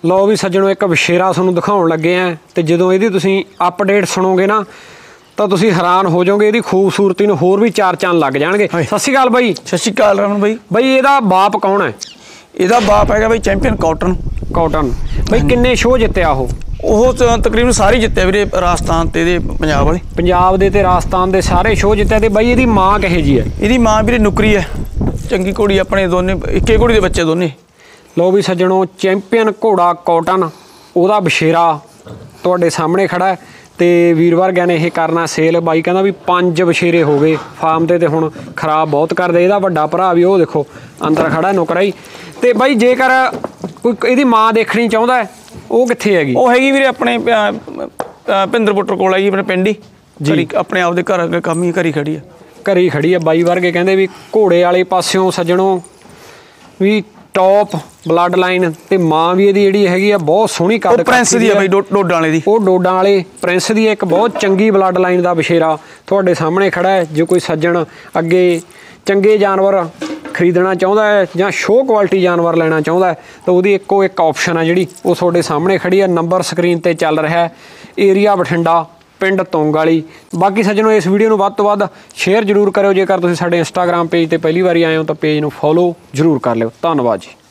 लो भी सज्जणों एक विशेरा तुहानूं दिखाउण लगे हैं तो जदों इहदी तुसीं अपडेट सुणोगे ना तो तुसीं हैरान हो जाओगे। इहदी खूबसूरती नूं होर भी चार चांद लग जाणगे। सत श्री अकाल बाई। सत श्री अकाल रमन बाई। बाई इहदा बाप कौन है? इहदा बाप हैगा बाई चैंपीयन कॉटन। कॉटन बाई किन्ने शो जित्तिया ਉਹ तकरीबन सारे जित्ते ਵੀਰੇ राजस्थान ते पंजाब वाले। पंजाब दे ते राजस्थान दे सारे शो जित्ते। ते बाई इहदी मां किहो जी है? इहदी मां ਵੀਰੇ ਨੁਕਰੀ है, चंगी घोड़ी अपने दोने इक्के घोड़ी दे बच्चे दोने। लो भी सज्जणों चैंपीयन घोड़ा कॉटन ਉਹਦਾ बछेरा ਤੁਹਾਡੇ ਸਾਹਮਣੇ ਖੜਾ है ਤੇ ਵੀਰ ਵਰਗਿਆਂ ਨੇ ਇਹ ਕਰਨਾ ਸੇਲ। ਬਾਈ ਕਹਿੰਦਾ ਵੀ 5 ਬਛੇਰੇ ਹੋ ਗਏ ਫਾਰਮ ਤੇ ਹੁਣ ਖਰਾਬ ਬਹੁਤ ਕਰਦੇ। ਇਹਦਾ ਵੱਡਾ ਭਰਾ ਵੀ ਉਹ ਦੇਖੋ ਅੰਦਰ ਖੜਾ ਨੁਕਰਾ ਹੀ। ਤੇ ਬਾਈ ਜੇਕਰ ਕੋਈ ਇਹਦੀ ਮਾਂ ਦੇਖਣੀ ਚਾਹੁੰਦਾ ਹੈ ਉਹ ਕਿੱਥੇ ਹੈਗੀ? ਉਹ ਹੈਗੀ ਵੀਰੇ ਆਪਣੇ ਭਿੰਦਰ ਪੁੱਟਰ ਕੋਲ ਆਈ ਆਪਣੇ ਪਿੰਡ ਹੀ ਜੀ, ਆਪਣੇ ਆਪ ਦੇ ਘਰ ਅੱਗੇ ਕੰਮ ਹੀ ਘਰੀ ਖੜੀ ਆ। ਘਰੀ ਖੜੀ ਆ। ਬਾਈ ਵਰਗੇ ਕਹਿੰਦੇ ਵੀ ਘੋੜੇ ਵਾਲੇ ਪਾਸਿਓਂ ਸੱਜਣੋਂ ਵੀ टॉप ब्लड लाइन ते मां भी इहदी जिहड़ी हैगी आ बहुत सोहनी कद प्रिंस दी है भाई डोडां वाले दी। ਉਹ ਡੋਡਾਂ वाले प्रिंस दी एक बहुत चंगी ब्लड लाइन ਦਾ ਬਛੇਰਾ ਤੁਹਾਡੇ ਸਾਹਮਣੇ ਖੜਾ ਹੈ। ਜੇ ਕੋਈ ਸੱਜਣ ਅੱਗੇ ਚੰਗੇ ਜਾਨਵਰ ਖਰੀਦਣਾ ਚਾਹੁੰਦਾ ਹੈ ਜਾਂ ਸ਼ੋਅ ਕੁਆਲਿਟੀ ਜਾਨਵਰ ਲੈਣਾ ਚਾਹੁੰਦਾ ਹੈ ਤਾਂ ਉਹਦੀ ਇੱਕੋ ਇੱਕ ਆਪਸ਼ਨ ਹੈ ਜਿਹੜੀ ਉਹ ਤੁਹਾਡੇ ਸਾਹਮਣੇ ਖੜੀ ਹੈ। ਨੰਬਰ ਸਕਰੀਨ ਤੇ ਚੱਲ ਰਿਹਾ ਹੈ। ਏਰੀਆ ਬਠਿੰਡਾ, ਪਿੰਡ ਤੁੰਗ ਵਾਲੀ। ਬਾਕੀ ਸੱਜਣੋਂ ਇਸ ਵੀਡੀਓ ਨੂੰ ਵੱਧ ਤੋਂ ਵੱਧ ਸ਼ੇਅਰ ਜ਼ਰੂਰ ਕਰਿਓ। ਜੇਕਰ ਤੁਸੀਂ ਸਾਡੇ ਇੰਸਟਾਗ੍ਰਾਮ ਪੇਜ ਤੇ ਪਹਿਲੀ ਵਾਰੀ ਆਏ ਹੋ ਤਾਂ ਪੇਜ ਨੂੰ ਫੋਲੋ ਜ਼ਰੂਰ ਕਰ ਲਿਓ। ਧੰਨਵਾਦ ਜੀ।